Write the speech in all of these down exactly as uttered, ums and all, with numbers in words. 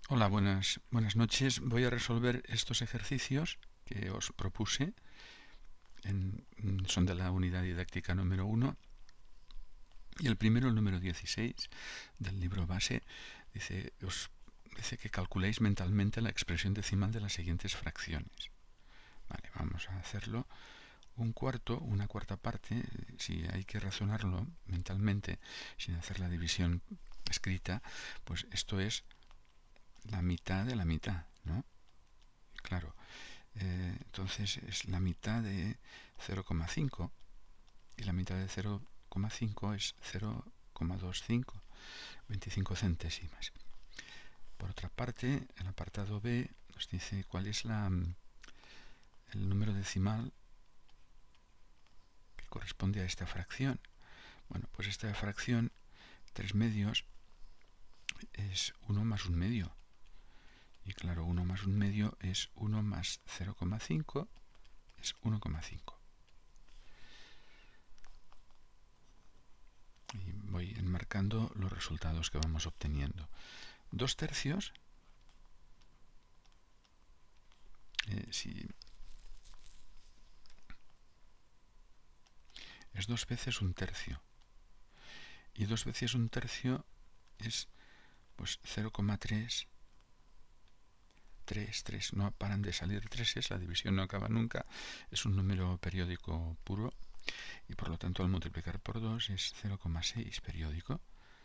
Hola, buenas, buenas noches. Voy a resolver estos ejercicios que os propuse. En- son de la unidad didáctica número uno. Y el primero, el número dieciséis del libro base, dice, os dice que calculéis mentalmente la expresión decimal de las siguientes fracciones. Vale, vamos a hacerlo. Un cuarto, una cuarta parte, si hay que razonarlo mentalmente, sin hacer la división escrita, pues esto es la mitad de la mitad, ¿no? Claro, eh, entonces es la mitad de cero coma cinco y la mitad de cero coma cinco es cero coma veinticinco, veinticinco centésimas. Por otra parte, el apartado B nos dice cuál es la, el número decimal que corresponde a esta fracción. Bueno, pues esta fracción, tres medios, es uno más un medio. Y claro, uno más un medio es uno más cero coma cinco, es uno coma cinco. Y voy enmarcando los resultados que vamos obteniendo. Dos tercios, eh, si es dos veces un tercio. Y dos veces un tercio es pues cero coma tres, tres, tres. No paran de salir treses, la división no acaba nunca. Es un número periódico puro y por lo tanto al multiplicar por dos es cero coma seis periódico.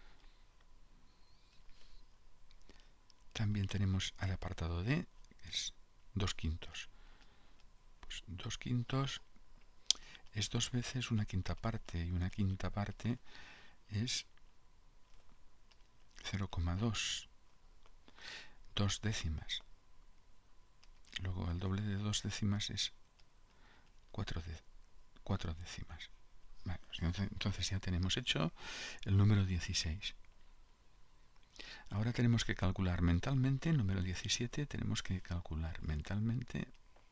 También tenemos al apartado D, que es dos quintos. Pues dos quintos es dos veces una quinta parte y una quinta parte es cero coma dos, dos décimas. Luego el doble de dos décimas es cuatro, de, cuatro décimas. Vale, entonces ya tenemos hecho el número dieciséis. Ahora tenemos que calcular mentalmente, número diecisiete, tenemos que calcular mentalmente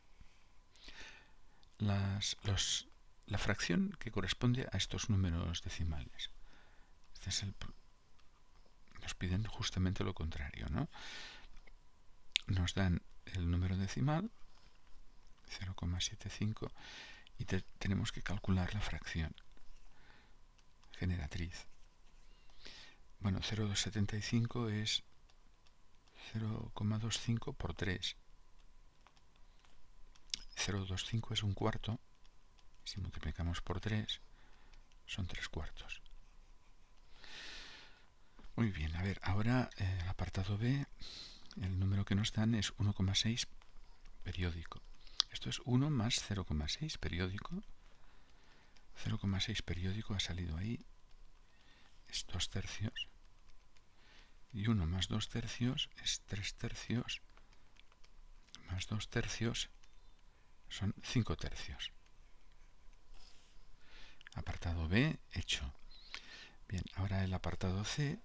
las, los, la fracción que corresponde a estos números decimales. Este es el, nos piden justamente lo contrario, ¿no? Nos dan el número decimal, cero coma setenta y cinco, y te, tenemos que calcular la fracción generatriz. Bueno, cero coma setenta y cinco es cero coma veinticinco por tres. cero coma veinticinco es un cuarto. Si multiplicamos por tres, son tres cuartos. Muy bien, a ver, ahora eh, el apartado B, el número que nos dan es uno coma seis periódico. Esto es uno más cero coma seis periódico. cero coma seis periódico ha salido ahí. Es dos tercios. Y uno más dos tercios es tres tercios. Más dos tercios son cinco tercios. Apartado B, hecho. Bien, ahora el apartado C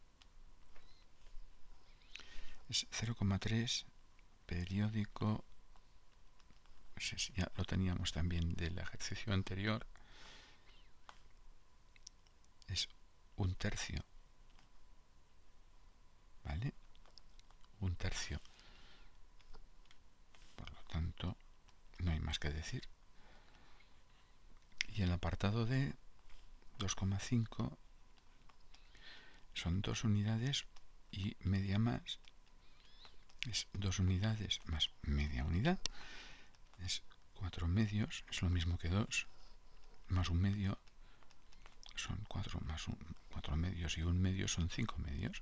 es cero coma tres periódico. Ya lo teníamos también del ejercicio anterior. Es un tercio. ¿Vale? Un tercio. Por lo tanto, no hay más que decir. Y el apartado D, dos coma cinco, son dos unidades y media más. Es dos unidades más media unidad. Es cuatro medios, es lo mismo que dos, más un medio, son cuatro más un, cuatro medios y un medio son cinco medios.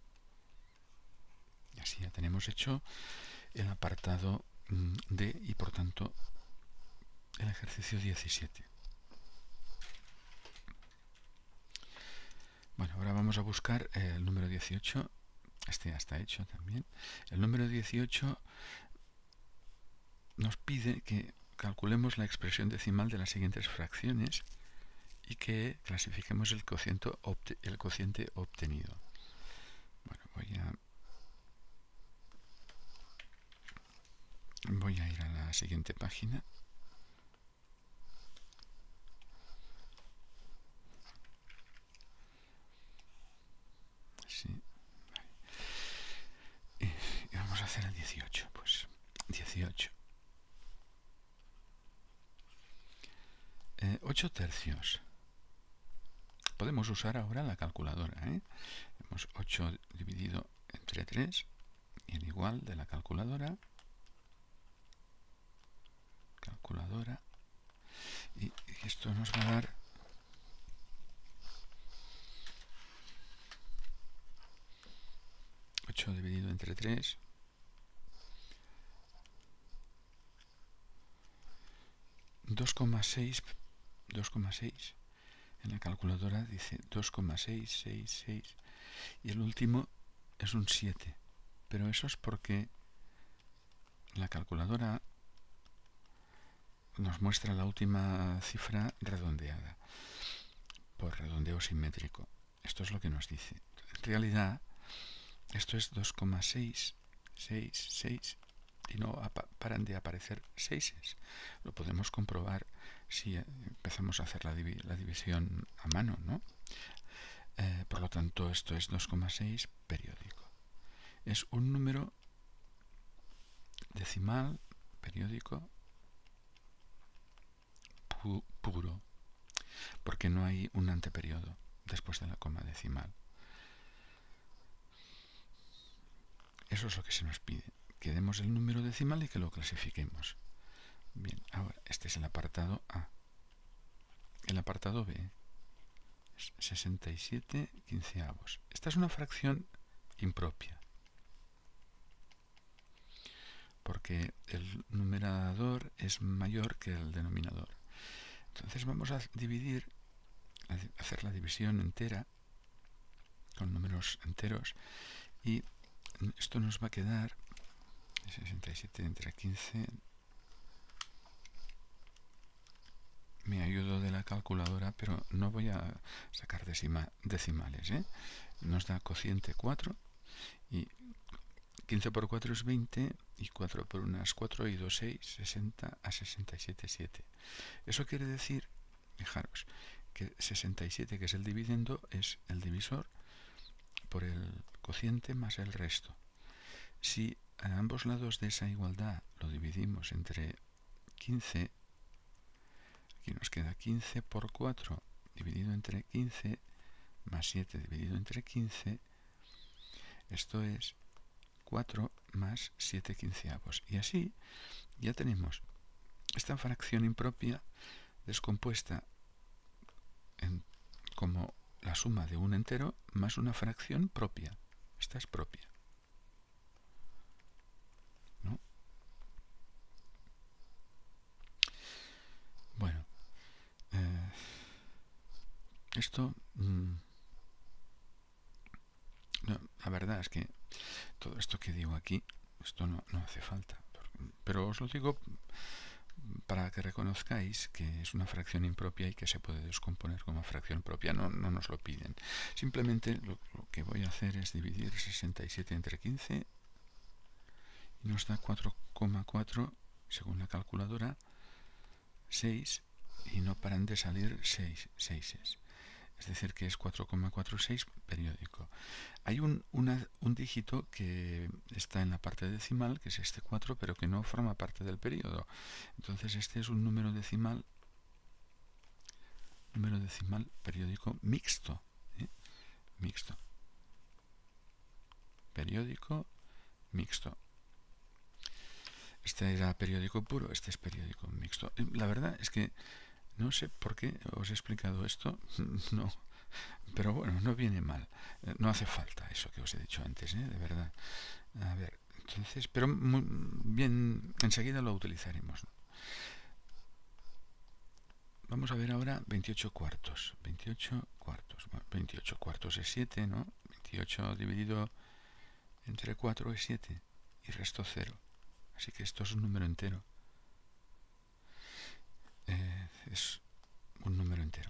Y así ya tenemos hecho el apartado D y por tanto el ejercicio diecisiete. Bueno, ahora vamos a buscar el número dieciocho. Este ya está hecho también. El número dieciocho nos pide que calculemos la expresión decimal de las siguientes fracciones y que clasifiquemos el cociente, obte, el cociente obtenido. Bueno, voy a voy a ir a la siguiente página. Sí. ocho tercios. Podemos usar ahora la calculadora, ¿eh? Tenemos ocho dividido entre tres, y el igual de la calculadora. Calculadora. Y, y esto nos va a dar ocho dividido entre tres. dos coma seis. dos coma seis. En la calculadora dice dos coma seis seis seis. Y el último es un siete. Pero eso es porque la calculadora nos muestra la última cifra redondeada por redondeo simétrico. Esto es lo que nos dice. En realidad, esto es dos coma seis seis seis y no paran de aparecer seises. Lo podemos comprobar si empezamos a hacer la, div la división a mano, ¿no? Eh, por lo tanto, esto es dos coma seis periódico. Es un número decimal periódico pu puro, porque no hay un anteperiodo después de la coma decimal. Eso es lo que se nos pide, que demos el número decimal y que lo clasifiquemos. Bien, ahora este es el apartado A. El apartado B es sesenta y siete quinceavos. Esta es una fracción impropia, porque el numerador es mayor que el denominador. Entonces vamos a dividir, a hacer la división entera con números enteros, y esto nos va a quedar sesenta y siete entre quince. Me ayudo de la calculadora, pero no voy a sacar decima, decimales, ¿eh? Nos da cociente cuatro, y quince por cuatro es veinte, y cuatro por uno es cuatro, y dos, seis, sesenta a sesenta y siete, siete. Eso quiere decir, fijaros, que sesenta y siete, que es el dividendo, es el divisor por el cociente más el resto. Si a ambos lados de esa igualdad lo dividimos entre quince, aquí nos queda quince por cuatro dividido entre quince más siete dividido entre quince. Esto es cuatro más siete quinceavos. Y así ya tenemos esta fracción impropia descompuesta en, como la suma de un entero más una fracción propia. Esta es propia, ¿no? Bueno, eh, esto, mmm, no, la verdad es que todo esto que digo aquí, esto no, no hace falta, pero os lo digo para que reconozcáis que es una fracción impropia y que se puede descomponer como fracción propia. No, no nos lo piden. Simplemente lo, lo que voy a hacer es dividir sesenta y siete entre quince y nos da cuatro coma cuatro, según la calculadora, seis, y no paran de salir seis, seises. Es decir, que es cuatro coma cuarenta y seis periódico. Hay un, una, un dígito que está en la parte decimal, que es este cuatro, pero que no forma parte del periodo. Entonces este es un número decimal, número decimal periódico mixto, ¿eh? Mixto. Periódico mixto. Este era periódico puro, este es periódico mixto. La verdad es que no sé por qué os he explicado esto, no, pero bueno, no viene mal, no hace falta eso que os he dicho antes, ¿eh? De verdad. A ver, entonces, pero muy bien, enseguida lo utilizaremos, ¿no? Vamos a ver ahora veintiocho cuartos. veintiocho cuartos. Bueno, veintiocho cuartos es siete, ¿no? veintiocho dividido entre cuatro es siete, y resto cero. Así que esto es un número entero. Eh, es un número entero.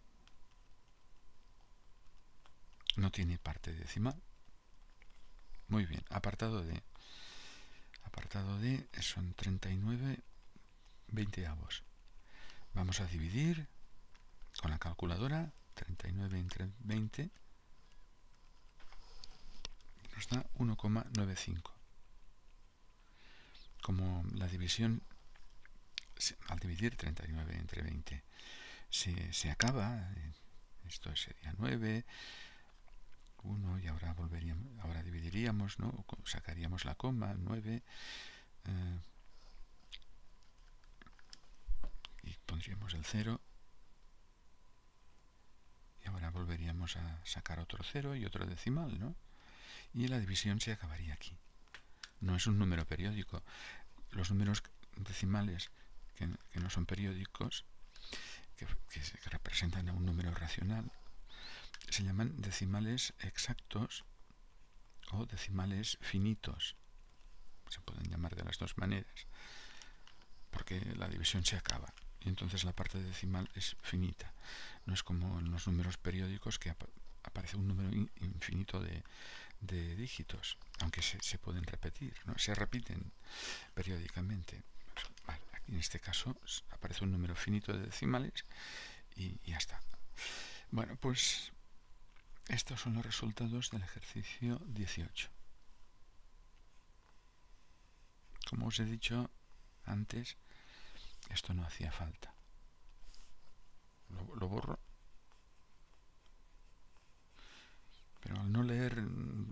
No tiene parte decimal. Muy bien, apartado D. Apartado D son treinta y nueve veinteavos. Vamos a dividir con la calculadora. Treinta y nueve entre veinte nos da uno coma noventa y cinco. Como la división, al dividir treinta y nueve entre veinte se, se acaba. Esto sería nueve, uno, y ahora volveríamos, ahora dividiríamos, ¿no? Sacaríamos la coma, nueve, eh, y pondríamos el cero, y ahora volveríamos a sacar otro cero y otro decimal, ¿no? Y la división se acabaría aquí. No es un número periódico. Los números decimales que, que no son periódicos, que, que, que representan a un número racional, se llaman decimales exactos o decimales finitos. Se pueden llamar de las dos maneras, porque la división se acaba y entonces la parte decimal es finita. No es como en los números periódicos, que ap aparece un número in infinito de, de dígitos, aunque se, se pueden repetir, ¿no? Se repiten periódicamente. Vale, aquí en este caso aparece un número finito de decimales y, y ya está. Bueno, pues estos son los resultados del ejercicio dieciocho. Como os he dicho antes, esto no hacía falta. Lo, lo borro. Pero al no leer,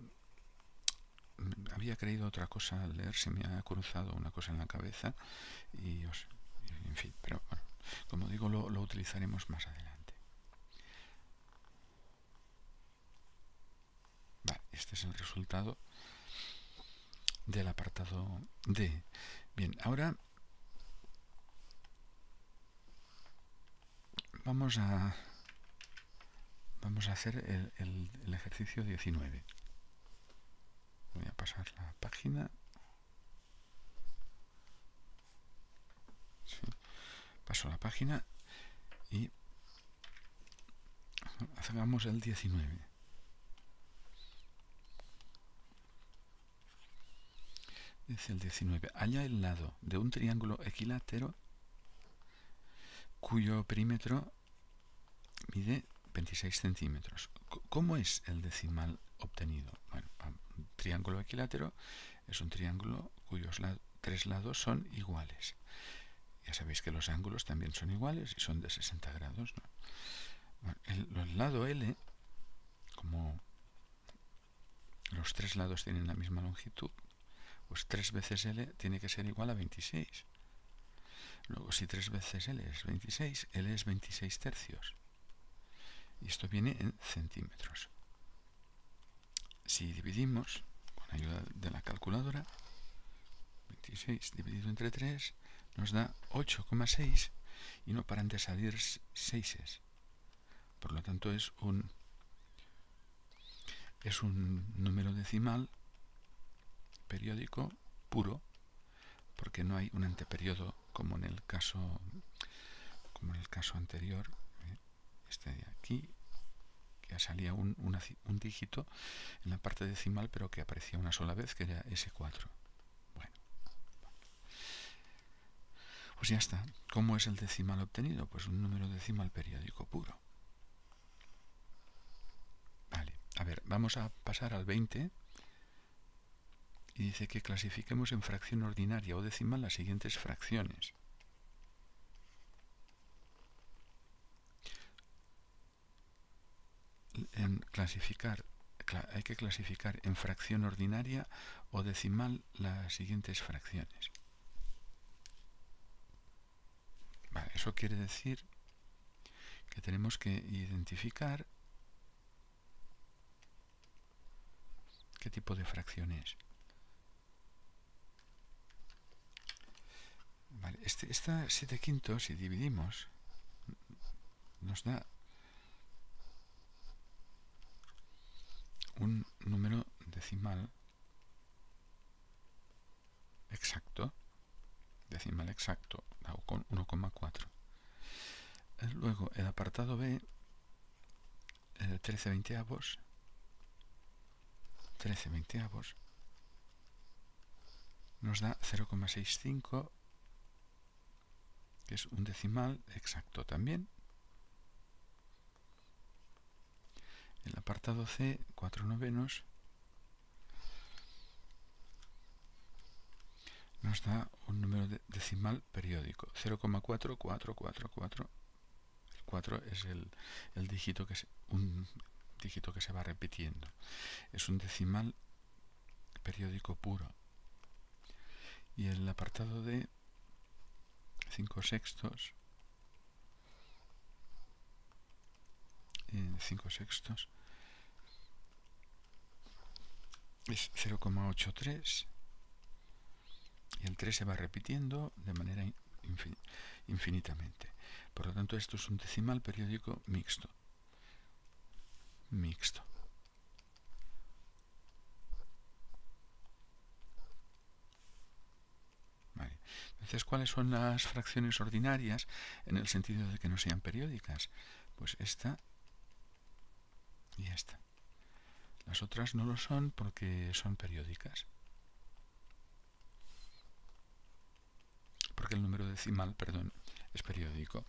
había creído otra cosa. Al leer se me ha cruzado una cosa en la cabeza y os, en fin, pero bueno, como digo, lo, lo utilizaremos más adelante. Vale, este es el resultado del apartado D. Bien, ahora vamos a vamos a hacer el, el, el ejercicio diecinueve. Voy a pasar la página. Sí, paso la página y hagamos el diecinueve. Dice el diecinueve. Halla el lado de un triángulo equilátero cuyo perímetro mide veintiséis centímetros. ¿Cómo es el decimal obtenido? Bueno, un triángulo equilátero es un triángulo cuyos la tres lados son iguales. Ya sabéis que los ángulos también son iguales y son de sesenta grados, ¿no? Bueno, el, el lado L, como los tres lados tienen la misma longitud, pues tres veces L tiene que ser igual a veintiséis. Luego, si tres veces L es veintiséis, L es veintiséis tercios. Y esto viene en centímetros. Si dividimos con ayuda de la calculadora, veintiséis dividido entre tres nos da ocho coma seis y no paran de salir seises. Por lo tanto es un es un número decimal periódico puro, porque no hay un anteperiodo como en el caso como en el caso anterior, ¿eh? Este de aquí, que ya salía un, una, un dígito en la parte decimal, pero que aparecía una sola vez, que era ese cuatro. Bueno, pues ya está. ¿Cómo es el decimal obtenido? Pues un número decimal periódico puro. Vale, a ver, vamos a pasar al veinte. Y dice que clasifiquemos en fracción ordinaria o decimal las siguientes fracciones. En clasificar, hay que clasificar en fracción ordinaria o decimal las siguientes fracciones. Vale, eso quiere decir que tenemos que identificar qué tipo de fracción es. Vale, este, esta siete quintos, si dividimos, nos da un número decimal exacto, decimal exacto, con uno coma cuatro. Luego, el apartado B, eh, trece veinteavos, trece veinteavos, nos da cero coma sesenta y cinco, que es un decimal exacto también. El apartado C, cuatro novenos, nos da un número de decimal periódico, cero coma cuatro cuatro cuatro cuatro, el cuatro es el, el dígito que se, un dígito que se va repitiendo. Es un decimal periódico puro. Y el apartado de cinco sextos, en cinco sextos es cero coma ochenta y tres y el tres se va repitiendo de manera infin infinitamente. Por lo tanto, esto es un decimal periódico mixto. Mixto. Vale. Entonces, ¿cuáles son las fracciones ordinarias en el sentido de que no sean periódicas? Pues esta y esta. Las otras no lo son porque son periódicas. Porque el número decimal, perdón, es periódico.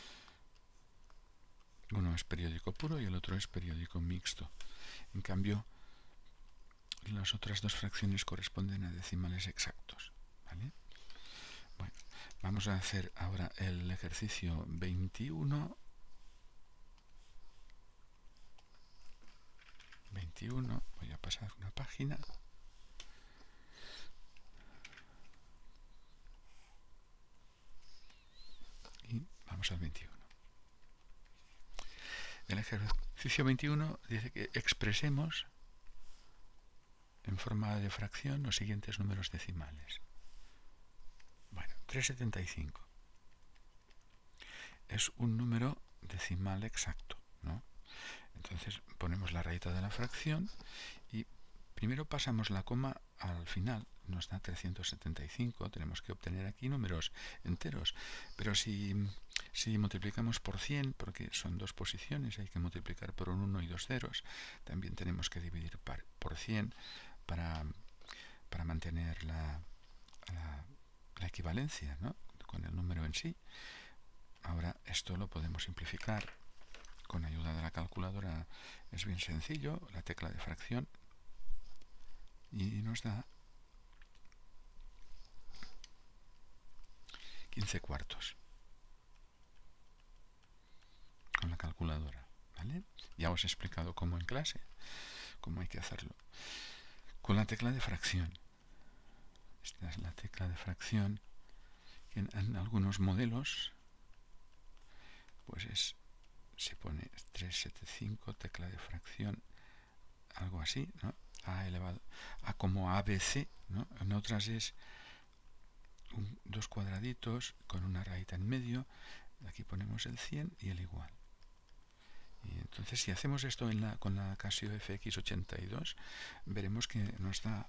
Uno es periódico puro y el otro es periódico mixto. En cambio, las otras dos fracciones corresponden a decimales exactos. ¿Vale? Bueno, vamos a hacer ahora el ejercicio veintiuno. veintiuno, voy a pasar una página. Y vamos al veintiuno. El ejercicio veintiuno dice que expresemos en forma de fracción los siguientes números decimales. Bueno, trescientos setenta y cinco es un número decimal exacto, ¿no? Entonces ponemos la rayita de la fracción y primero pasamos la coma al final, nos da trescientos setenta y cinco, tenemos que obtener aquí números enteros, pero si, si multiplicamos por cien, porque son dos posiciones, hay que multiplicar por un uno y dos ceros, también tenemos que dividir par, por cien para, para mantener la, la, la equivalencia, ¿no?, con el número en sí. Ahora esto lo podemos simplificar con ayuda de la calculadora. Es bien sencillo, la tecla de fracción, y nos da quince cuartos con la calculadora, ¿vale? Ya os he explicado cómo en clase, cómo hay que hacerlo. Con la tecla de fracción, esta es la tecla de fracción, que en, en algunos modelos pues es, se pone trescientos setenta y cinco, tecla de fracción, algo así, ¿no? A elevado a como A B C, ¿no? En otras es un, dos cuadraditos con una rayita en medio. Aquí ponemos el cien y el igual. Y entonces, si hacemos esto en la, con la Casio F X ochenta y dos, veremos que nos da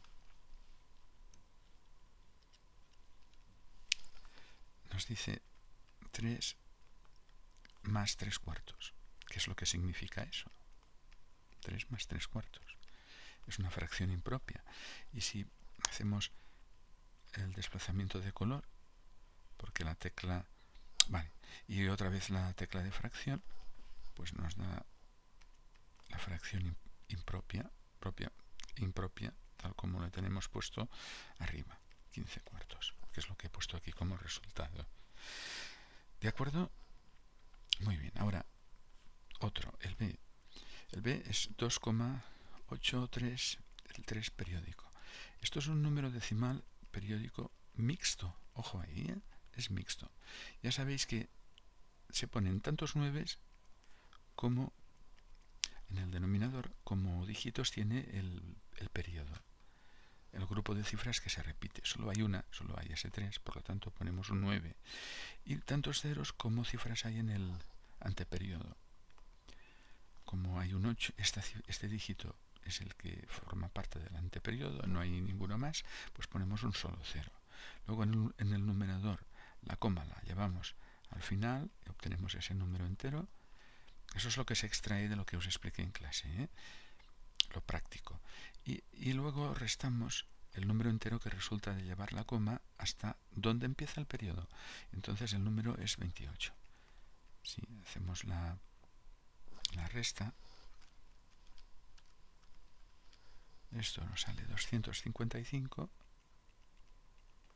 nos dice tres más tres cuartos. ¿Qué es lo que significa eso? tres más tres cuartos. Es una fracción impropia. Y si hacemos el desplazamiento de color, porque la tecla, vale, y otra vez la tecla de fracción, pues nos da la fracción impropia, propia, impropia, tal como lo tenemos puesto arriba, quince cuartos, que es lo que he puesto aquí como resultado. ¿De acuerdo? Muy bien, ahora otro, el B. El B es dos coma ochenta y tres, el tres periódico. Esto es un número decimal periódico mixto. Ojo ahí, ¿eh? Es mixto. Ya sabéis que se ponen tantos nueves como en el denominador, como dígitos tiene el, el periodo. El grupo de cifras que se repite. Solo hay una, solo hay ese tres, por lo tanto ponemos un nueve. Y tantos ceros como cifras hay en el anteperiodo. Como hay un ocho, esta, este dígito es el que forma parte del anteperiodo, no hay ninguno más, pues ponemos un solo cero. Luego en el, en el numerador la coma la llevamos al final y obtenemos ese número entero. Eso es lo que se extrae de lo que os expliqué en clase, ¿eh? Lo práctico. Y, y luego restamos el número entero que resulta de llevar la coma hasta donde empieza el periodo. Entonces el número es veintiocho. Si hacemos la, la resta, esto nos sale doscientos cincuenta y cinco,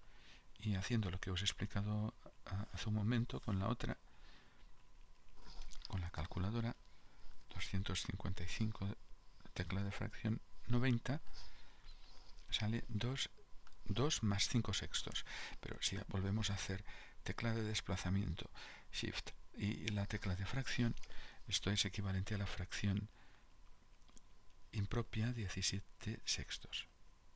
y haciendo lo que os he explicado hace un momento con la otra, con la calculadora, doscientos cincuenta y cinco, tecla de fracción noventa, sale dos, dos más cinco sextos. Pero si volvemos a hacer tecla de desplazamiento, Shift, y la tecla de fracción, esto es equivalente a la fracción impropia diecisiete sextos.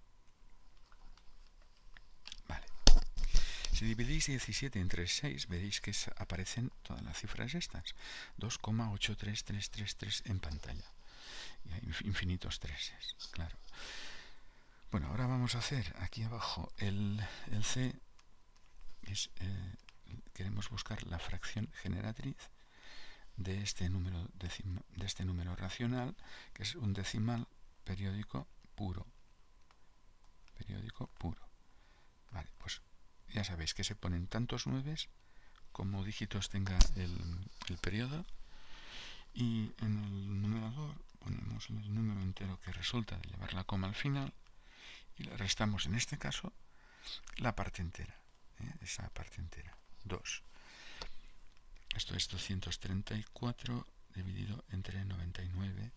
Vale. Si dividís diecisiete entre seis, veréis que aparecen todas las cifras estas. dos coma ocho tres tres tres tres en pantalla. Y hay infinitos treses, claro. Bueno, ahora vamos a hacer aquí abajo el, el C. Es, eh, queremos buscar la fracción generatriz de este número decima, de este número racional, que es un decimal periódico puro. Periódico puro. Vale, pues ya sabéis que se ponen tantos nueves como dígitos tenga el, el periodo, y en el numerador ponemos el número entero que resulta de llevar la coma al final y le restamos en este caso la parte entera, ¿eh? Esa parte entera, dos. Esto es doscientos treinta y cuatro dividido entre noventa y nueve.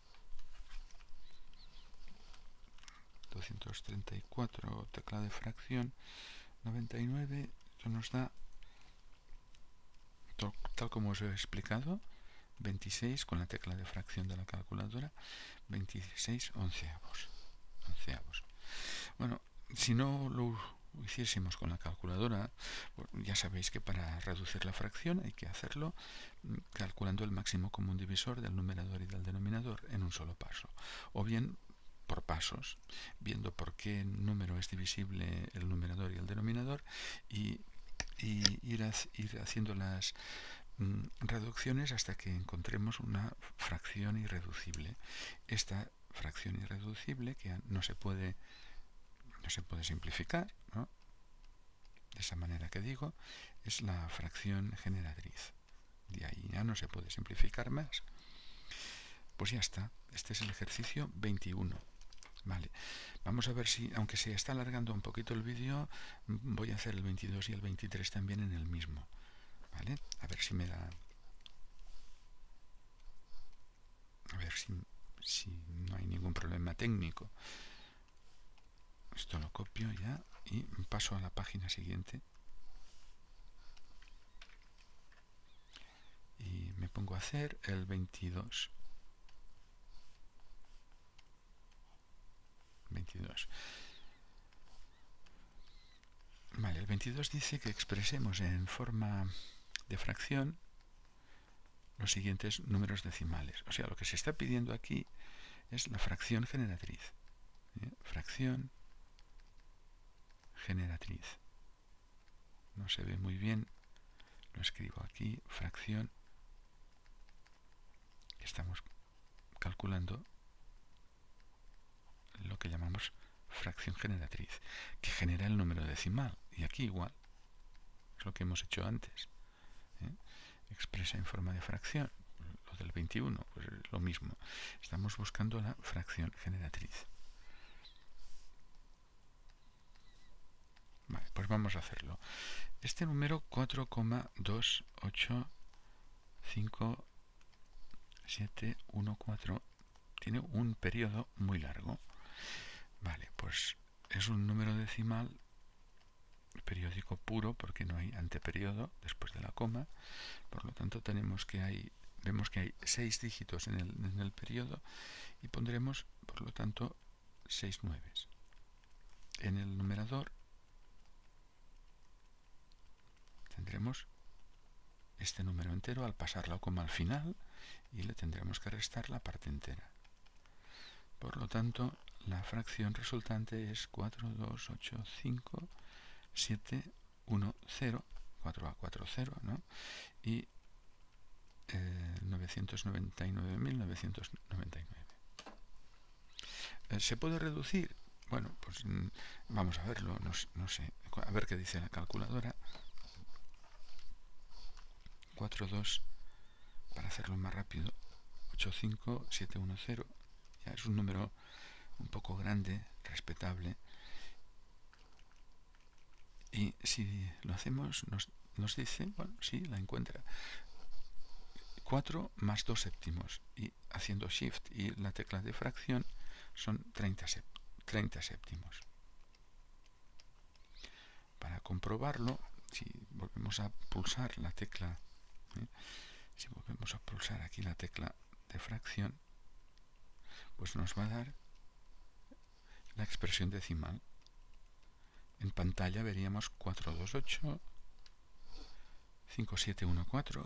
doscientos treinta y cuatro, tecla de fracción, noventa y nueve, esto nos da, tal como os he explicado, veintiséis con la tecla de fracción de la calculadora, veintiséis onceavos. onceavos. Bueno, si no lo hiciésemos con la calculadora, ya sabéis que para reducir la fracción hay que hacerlo calculando el máximo común divisor del numerador y del denominador en un solo paso, o bien por pasos, viendo por qué número es divisible el numerador y el denominador, y, y ir, a, ir haciendo las mm, reducciones hasta que encontremos una fracción irreducible. Esta fracción irreducible, que no se puede no se puede simplificar, ¿no? De esa manera que digo, es la fracción generatriz. De ahí ya no se puede simplificar más. Pues ya está. Este es el ejercicio veintiuno. Vale. Vamos a ver si, aunque se está alargando un poquito el vídeo, voy a hacer el veintidós y el veintitrés también en el mismo. Vale. A ver si me da... A ver si, si no hay ningún problema técnico. Esto lo copio ya y paso a la página siguiente. Y me pongo a hacer el veintidós. veintidós. Vale, el veintidós dice que expresemos en forma de fracción los siguientes números decimales. O sea, lo que se está pidiendo aquí es la fracción generatriz. ¿Eh? Fracción generatriz. No se ve muy bien. Lo escribo aquí. Fracción. Estamos calculando lo que llamamos fracción generatriz, que genera el número decimal. Y aquí igual. Es lo que hemos hecho antes. ¿Eh? Expresa en forma de fracción. Lo del veintiuno, pues es lo mismo. Estamos buscando la fracción generatriz. Vale, pues vamos a hacerlo. Este número cuatro coma dos ocho cinco siete uno cuatro tiene un periodo muy largo. Vale, pues es un número decimal periódico puro porque no hay anteperiodo después de la coma. Por lo tanto, tenemos que hay, vemos que hay seis dígitos en el, en el periodo y pondremos, por lo tanto, seis nueves. En el numerador tendremos este número entero al pasar la coma al final y le tendremos que restar la parte entera. Por lo tanto, la fracción resultante es cuatro dos ocho cinco siete uno cero, cuatro a cuatro cero, ¿no? Y eh, novecientos noventa y nueve mil novecientos noventa y nueve. Eh, ¿Se puede reducir? Bueno, pues mm, vamos a verlo, no, no sé, a ver qué dice la calculadora. cuatro dos, para hacerlo más rápido, ocho cinco siete uno cero, ya es un número un poco grande, respetable. Y si lo hacemos, nos, nos dice, bueno, sí, la encuentra. cuatro más dos séptimos, y haciendo Shift y la tecla de fracción son treinta, treinta séptimos. Para comprobarlo, si volvemos a pulsar la tecla, ¿eh? si volvemos a pulsar aquí la tecla de fracción, pues nos va a dar la expresión decimal. En pantalla veríamos cuatro dos ocho, cinco siete uno cuatro,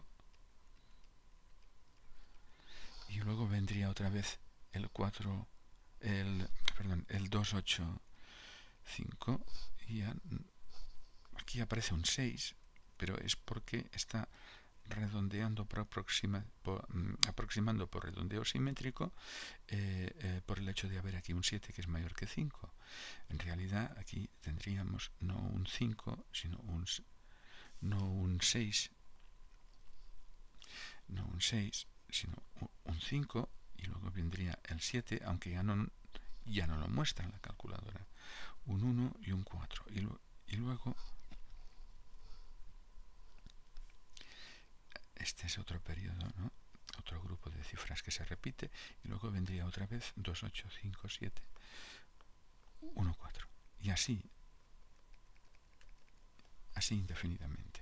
y luego vendría otra vez el cuatro, el, perdón, el dos ocho cinco, y ya, aquí aparece un seis, pero es porque está redondeando por, aproxima, por aproximando por redondeo simétrico eh, eh, por el hecho de haber aquí un siete que es mayor que cinco. En realidad aquí tendríamos no un cinco, sino un, no un seis, no un seis, sino un cinco, y luego vendría el siete, aunque ya no, ya no lo muestra en la calculadora, un uno y un cuatro, y, lo, y luego este es otro periodo, ¿no? Otro grupo de cifras que se repite, y luego vendría otra vez dos ocho cinco siete uno cuatro, y así así indefinidamente.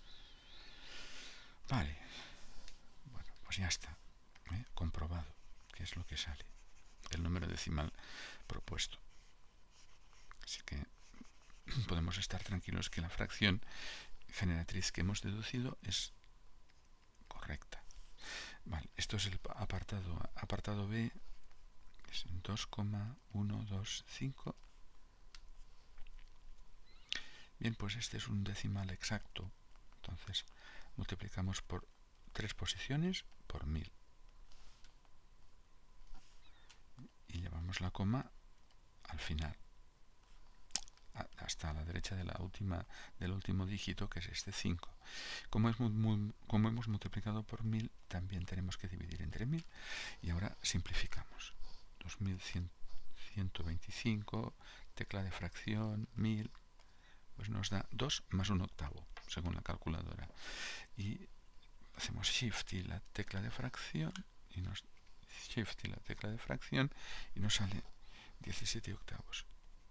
Vale, bueno, pues ya está, ¿eh? Comprobado qué es lo que sale, el número decimal propuesto. Así que podemos estar tranquilos que la fracción generatriz que hemos deducido es correcta. Vale, esto es el apartado A. Apartado B es dos coma ciento veinticinco. Bien, pues este es un decimal exacto. Entonces multiplicamos por tres posiciones por mil. Y llevamos la coma al final, hasta la derecha de la última, del último dígito, que es este cinco. Como, es muy, muy, como hemos multiplicado por mil, también tenemos que dividir entre mil. Y ahora simplificamos. dos mil ciento veinticinco, tecla de fracción, mil, pues nos da dos más un octavo, según la calculadora. Y hacemos Shift y la tecla de fracción, y nos Shift y la tecla de fracción, y nos sale diecisiete octavos.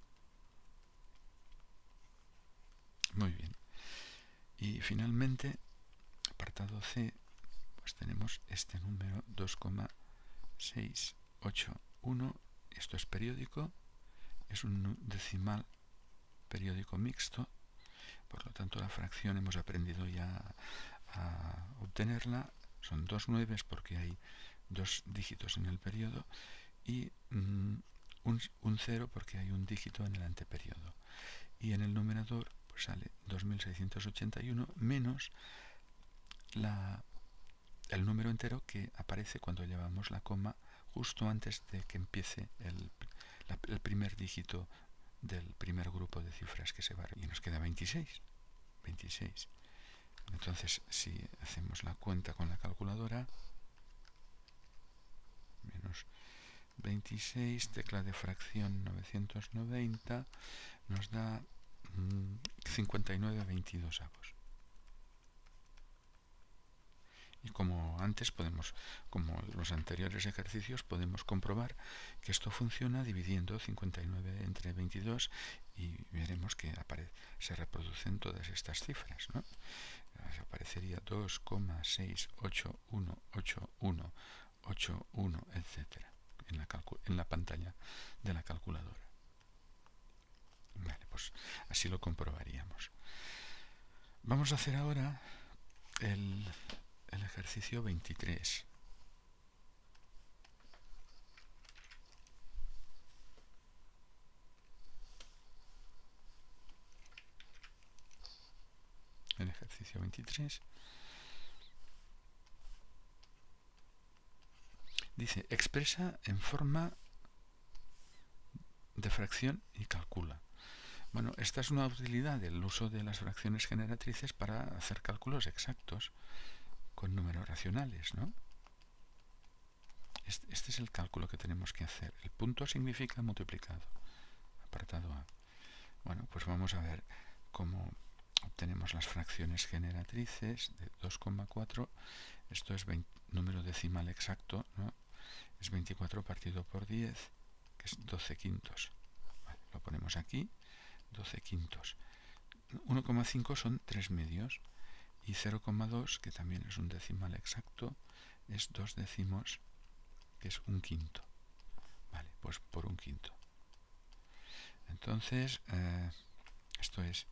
Muy bien. Y finalmente, apartado C, pues tenemos este número dos coma seiscientos ochenta y uno. Esto es periódico, es un decimal periódico mixto, por lo tanto la fracción hemos aprendido ya a obtenerla. Son dos nueves porque hay dos dígitos en el periodo, y mm, un, un cero porque hay un dígito en el anteperiodo. Y en el numerador pues sale dos mil seiscientos ochenta y uno menos la, el número entero que aparece cuando llevamos la coma justo antes de que empiece el, la, el primer dígito del primer grupo de cifras que se va, y nos queda veintiséis. veintiséis. Entonces, si hacemos la cuenta con la calculadora, menos veintiséis, tecla de fracción novecientos noventa, nos da mmm, cincuenta y nueve veintidós avos. Y como antes podemos, como los anteriores ejercicios, podemos comprobar que esto funciona dividiendo cincuenta y nueve entre veintidós, y veremos que aparece, se reproducen todas estas cifras, ¿no? Aparecería dos coma seis ocho uno ocho uno ocho uno, etcétera, en la, en la pantalla de la calculadora. Vale, pues así lo comprobaríamos. Vamos a hacer ahora el, el ejercicio veintitrés. El ejercicio veintitrés dice: expresa en forma de fracción y calcula. Bueno, esta es una utilidad del uso de las fracciones generatrices para hacer cálculos exactos con números racionales, ¿no? Este, este es el cálculo que tenemos que hacer. El punto significa multiplicado. Apartado A. Bueno, pues vamos a ver cómo obtenemos las fracciones generatrices de dos coma cuatro. Esto es veinte, número decimal exacto, ¿no? Es veinticuatro partido por diez, que es doce quintos. Vale, lo ponemos aquí, doce quintos. uno coma cinco son tres medios. Y cero coma dos, que también es un decimal exacto, es dos décimos, que es un quinto. Vale, pues por un quinto. Entonces, eh, esto es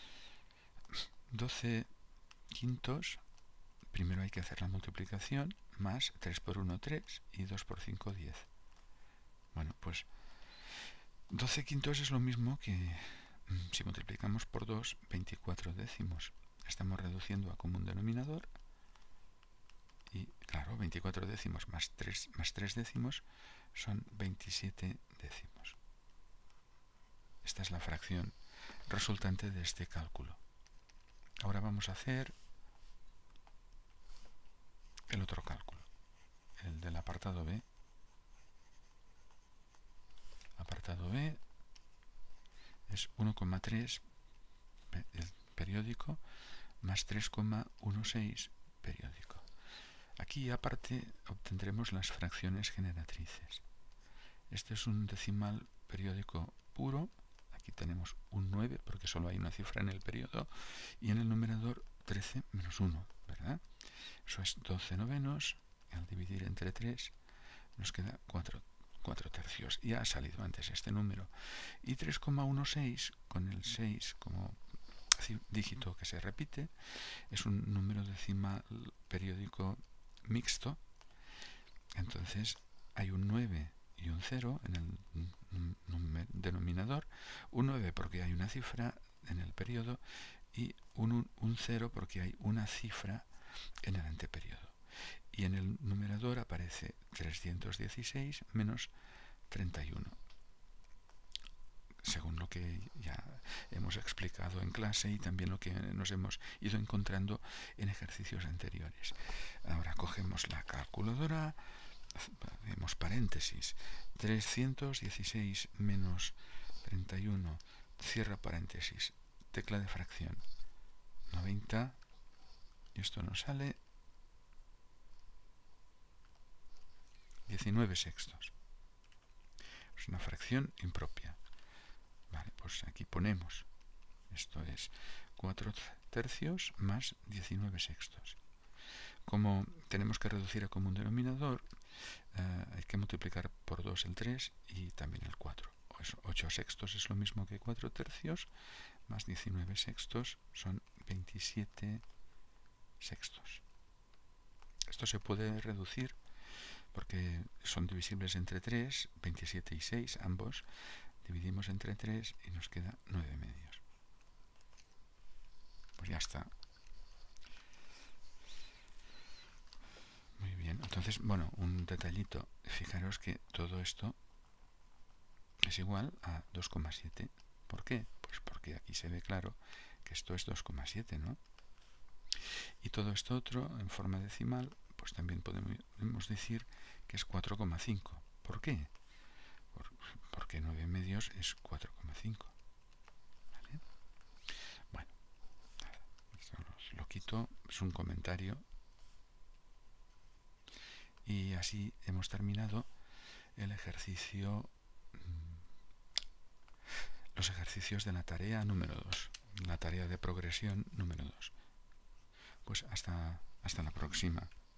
doce quintos. Primero hay que hacer la multiplicación, más tres por uno, tres, y dos por cinco, diez. Bueno, pues doce quintos es lo mismo que, si multiplicamos por dos, veinticuatro décimos. Estamos reduciendo a común denominador. Y claro, veinticuatro décimos más tres, más tres décimos son veintisiete décimos. Esta es la fracción resultante de este cálculo. Ahora vamos a hacer el otro cálculo, el del apartado B. Apartado B es uno coma tres el periódico más tres coma dieciséis periódico. Aquí aparte obtendremos las fracciones generatrices. Este es un decimal periódico puro. Aquí tenemos un nueve porque solo hay una cifra en el periodo, y en el numerador trece menos uno, ¿verdad? Eso es doce novenos, y al dividir entre tres nos queda cuatro, cuatro tercios. Ya ha salido antes este número. Y tres coma dieciséis, con el seis como dígito que se repite, es un número decimal periódico mixto. Entonces hay un nueve y un cero en el denominador, un nueve porque hay una cifra en el periodo y un, un cero porque hay una cifra en el anteperiodo. Y en el numerador aparece trescientos dieciséis menos treinta y uno, según lo que ya hemos explicado en clase y también lo que nos hemos ido encontrando en ejercicios anteriores. Ahora cogemos la calculadora, hacemos paréntesis, trescientos dieciséis menos treinta y uno, cierra paréntesis, tecla de fracción, noventa, y esto nos sale diecinueve sextos. Es una fracción impropia. Vale, pues aquí ponemos, esto es cuatro tercios más diecinueve sextos. Como tenemos que reducir a común denominador, eh, hay que multiplicar por dos el tres y también el cuatro. ocho sextos es lo mismo que cuatro tercios, más diecinueve sextos son veintisiete sextos. Esto se puede reducir porque son divisibles entre tres, veintisiete y seis, ambos. Dividimos entre tres y nos queda nueve medios. Pues ya está. Muy bien. Entonces, bueno, un detallito. Fijaros que todo esto es igual a dos coma siete. ¿Por qué? Pues porque aquí se ve claro que esto es dos coma siete, ¿no? Y todo esto otro, en forma decimal, pues también podemos decir que es cuatro coma cinco. ¿Por qué? Porque nueve medios es cuatro coma cinco. ¿Vale? Bueno, nada, esto lo quito, es un comentario. Y así hemos terminado el ejercicio, los ejercicios de la tarea número dos, la tarea de progresión número dos. Pues hasta, hasta la próxima.